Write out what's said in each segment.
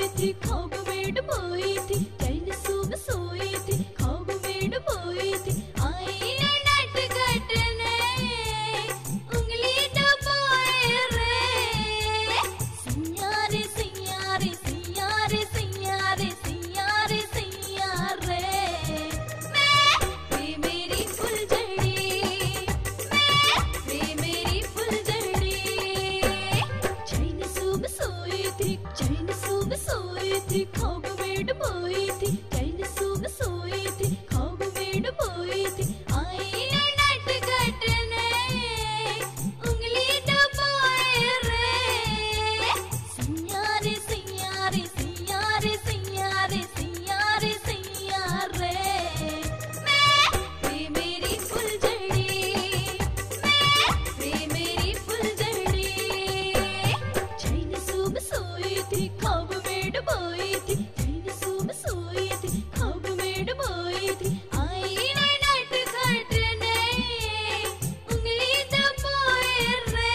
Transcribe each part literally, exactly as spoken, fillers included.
थी, ख्वाब में डुबोई थी, चैन सुबह सोई थी, ख्वाब में डुबोई थी, आई नट कटने उंगली डुबोए रे, सियारे सियारे सियारे सियारे सियारे सियारे, मैं वे मेरी फुलझड़ी, मैं वे मेरी फुलझड़ी, चैन सुबह सोई थी, चैन सुबह सोई थी, ख्वाब में डुबोई थी, चैन सुबह सोई थी, ख्वाब में डुबोई थी, आई नट कटने उंगली डुबोए रे, सियारे सियारे सियारे सियारे सियारे सियारे, मैं वे मेरी फुलझड़ी, मैं वे मेरी फुलझड़ी, चैन सुबह सोई थी, ख्वाब में डुबोई थी, चैन सुबह सोई थी, ख्वाब में डुबोई थी, आई नट कटने उंगली डुबोए रे,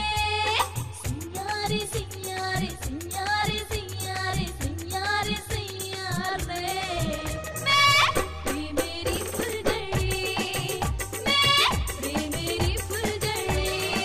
सियारे सियारे सियारे सियारे सियारे सियारे, मैं वे मेरी फुलझड़ी, मैं वे मेरी फुलझड़ी।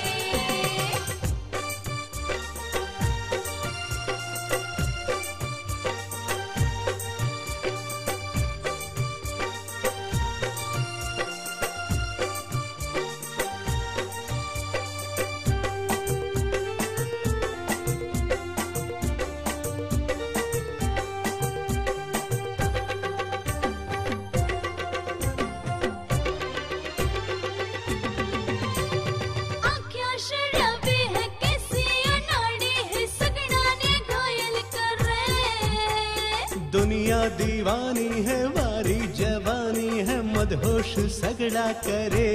आँखें शराबी है, कैसी अनाड़ी है, सगड़ा ने घायल कर रे, दुनिया दीवानी है, वारी जवानी है, मदहोश सगड़ा करे।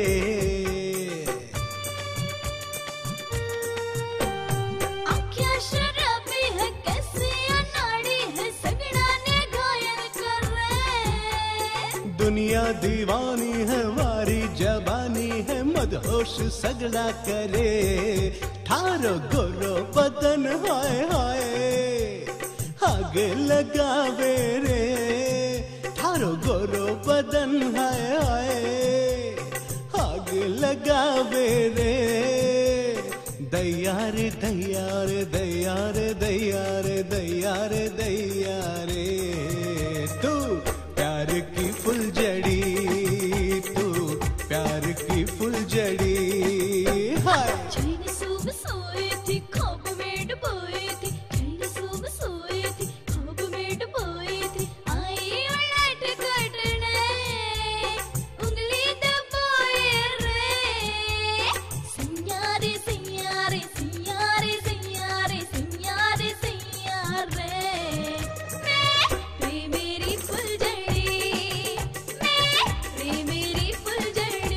आँखें शराबी है, कैसी अनाड़ी है, सगड़ा ने घायल कर रे, दुनिया दीवानी है, वारी जवानी है, मदहोश सगड़ा करे। ठारो गोरो बदन हाय हाय आग लगावे रे, ठारो गोरो बदन हाय हाय आग लगावे रे, दैया रे दैया रे दैया रे दैया रे दैया रे दैया रे, तू प्यार की फुलझड़ी, तू प्यार की फुलझड़ी हाय। चैन सुबह सोई थी, ख्वाब में डुबोई थी, चैन सुबह सोई थी, ख्वाब में डुबोई थी, आई नट कटने उंगली डुबोए रे, सियारे सियारे सियारे सियारे सियारे सियारे, मैं वे मेरी फुलझड़ी, मैं वे मेरी फुलझड़ी।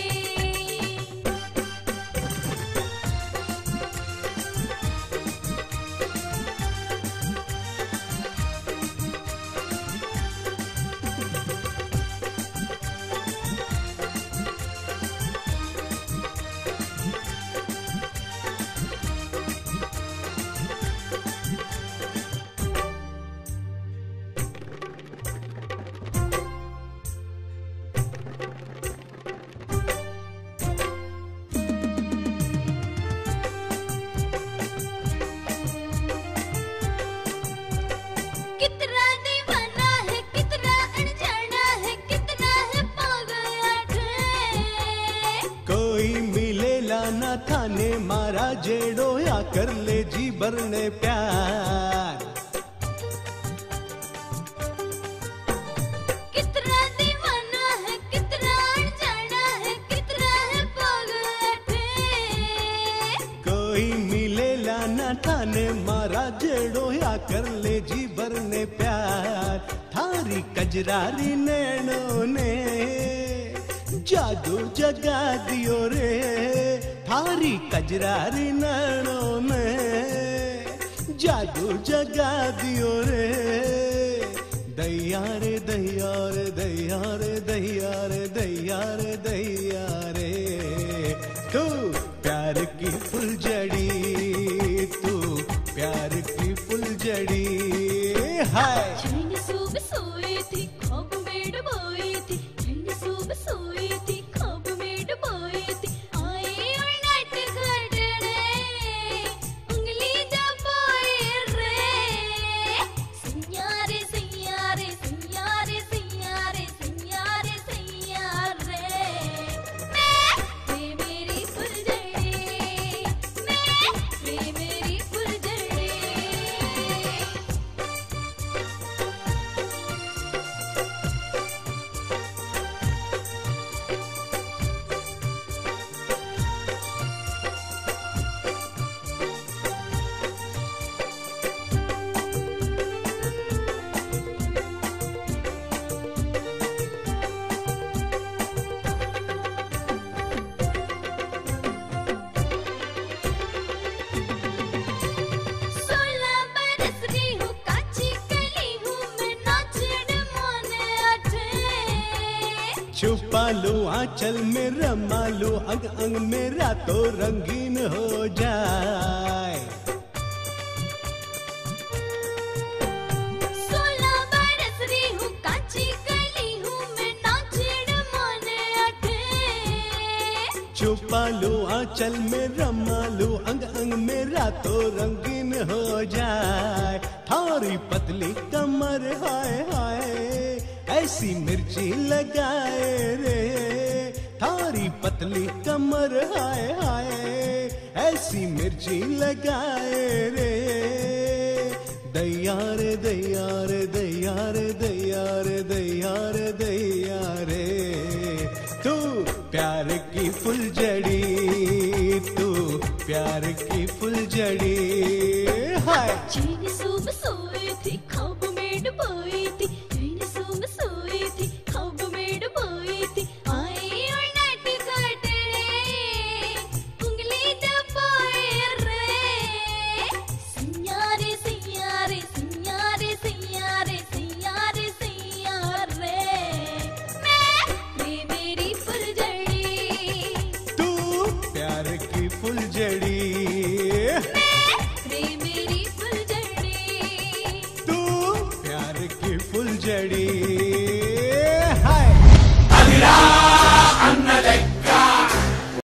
कितना दीवाना है, कितना अनजाना है, कितना है पागल है, कोई मिलेला ना थाने मारा जेड़ो या कर ले जी भरने प्यार। कितना दीवाना है, कितना अनजाना है, कितना है पागल है, कोई मिलेला ना थाने मारा जेड़ो या कर ले जी भरने प्यार। थारी कजरारी नैनों ने जादू जगा दियो रे, थारी कजरारी नैनों ने जादू जगा दियो रे, दैया रे दैया रे दैया रे दैया रे दैया रे दैया रे, तू प्यार की फुलझड़ी, तू प्यार की फुलझड़ी। हाय चैन सूब सोई थी ख्वाब में डुबोई थी चैन सूब सोई थी ख्वाब में डुबोई थी आई उलट घटड़े उंगली दबाए रे सियारे सियारे सियारे सियारे सियारे सियारे मैं वे मेरी फुलझड़ी मैं वे मेरी फुलझड़ी सोलह बरस की हूँ काची कली हूँ मैं नाचड़ मोने अठे छुपा लो आंचल में रमा लो अंग अंग मेरा तो रंगीन हो जाए सोलह बरस की हूँ काची कली हूँ मैं नाचड़ मोने अठे छुपा लो आंचल में रमा लो अंग अंग मेरा तो रंगीन हो जाए थारी पतली कमर हाय हाय ऐसी मिर्ची लगाए रे थारी पतली कमर हाय हाय ऐसी मिर्ची लगाए रे दैया रे दैया रे दैया रे दैया रे दैया रे दैया रे तू प्यार की फुलझड़ी तू प्यार की फुलझड़ी हाय चैन सूब सोई थी ख्वाब में डुबोई थी चैन सूब सोई थी ख्वाब में डुबोई थी आई उलट घटड़े उंगली दबाए रे सियारे सियारे सियारे सियारे सियारे सियारे मैं वे मेरी फुलझड़ी तू प्यार की फुलझड़ी वे मेरी फुलझड़ी तू प्यार की फुलझड़ी